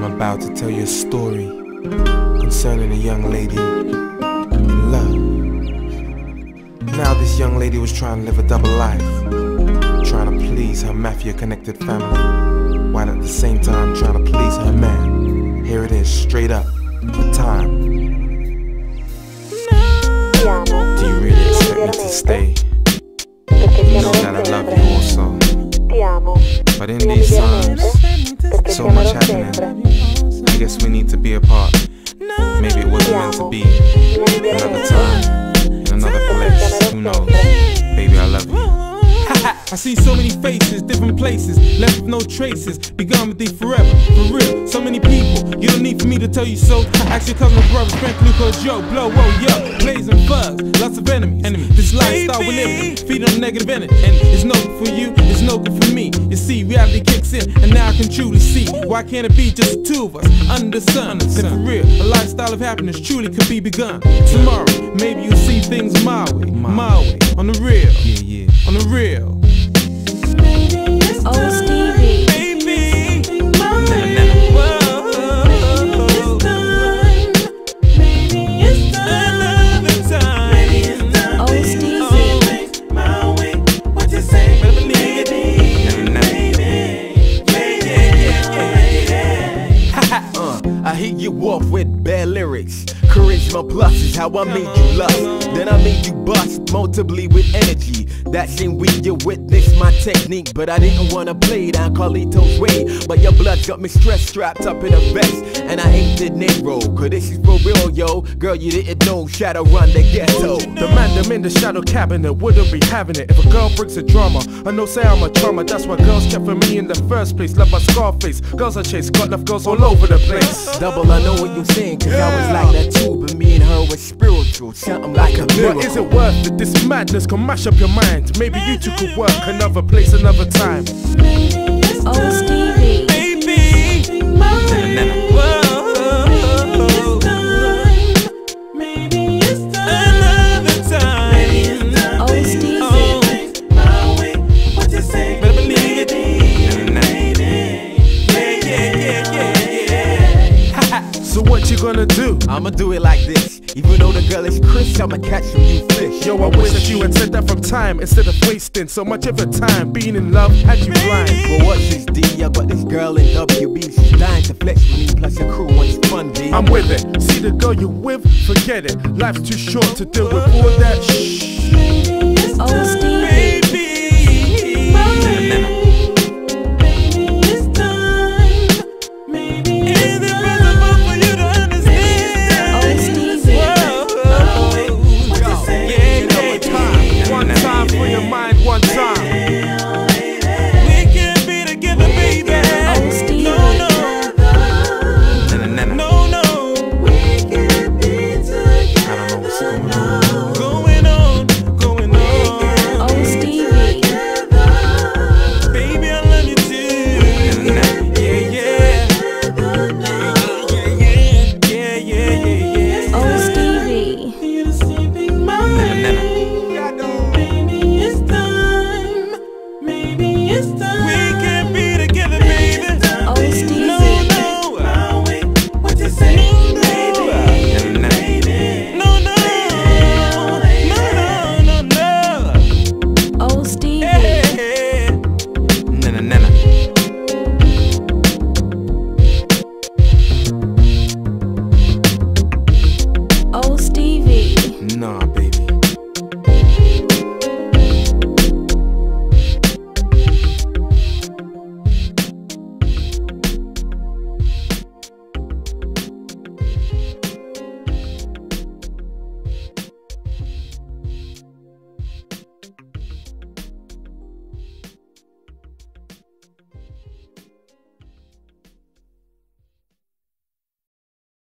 I'm about to tell you a story concerning a young lady in love. Now this young lady was trying to live a double life, trying to please her mafia-connected family, while at the same time trying to please her man. Here it is, straight up, for time. Do you really expect me to stay? You know that I love you also. But in these times, so much happening, I guess we need to be apart. Maybe it wasn't meant to be. Another time, in another place, who knows? Baby, I love you. I see so many faces, different places, left with no traces. Be gone with thee forever, for real. So many people, you don't need for me to tell you so. Ask your cousin, brothers, Frank, Lucas, yo, blow, whoa, yo. Blazing thugs, lots of enemies. This lifestyle we live, feed on negative energy. And it's no good for you, it's no good for me. You see, reality kicks in, and now I can truly see. Why can't it be just the two of us, under the sun? And for real, a lifestyle of happiness truly could be begun. Tomorrow, maybe you'll see things my way, on the real, on the real. Oh, Stevie. Baby, it's another time. Oh, Stevie. My way, what you say? Believe I hit you off with bad lyrics. Charisma plus is how I made you lust. Then I made you bust multiply with energy. That same week you witnessed my technique, but I didn't wanna play it on Carlito's way. But your blood got me stressed, strapped up in a vest, and I ain't the Nero, cause this is for real, yo. Girl, you didn't know, shadow run the ghetto. The man them in the shadow cabinet wouldn't be having it if a girl brings a drama. I know say I'm a drama, that's why girls kept for me in the first place. Love my Scarface, girls I chase, got enough girls all over the place. Double, I know what you're saying, cause I was like that too, but me and her was spiritual, something like a miracle. But is it worth it? This madness can mash up your mind. Maybe you two could work another place, another time. Oh, Stevie. So what you gonna do? I'ma do it like this. Even though the girl is Chris, I'ma catch some new fish. Yo, I wish that you had said that from time instead of wasting so much of your time. Being in love had you blind. Well, what's this, D? I got this girl in WB. She's dying to flex with me, plus her crew wants fun, D. I'm with it. See the girl you with? Forget it. Life's too short to deal with all that shh. Oh, Stevie.